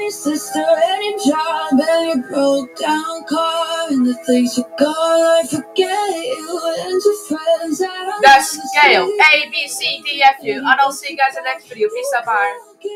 your sister and your job and your broke down car and the things you got. I forget you and your friends that I'll That's scale A, B, C, D, F, U. And I'll see you guys in the next video. Peace out, bye.